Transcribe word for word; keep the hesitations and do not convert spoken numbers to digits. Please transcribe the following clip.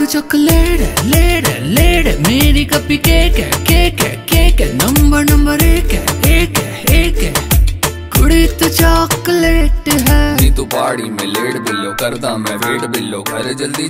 Chocolate है, late है, late है, मेरी कपी केक है, केक है, केक है, नंबर नंबर एक है, एक है, एक है, कुड़ी तो चॉकलेट है। नी तू पहाड़ी में लेट बिल्लो करदा मैं वेट बिल्लो, घर जल्दी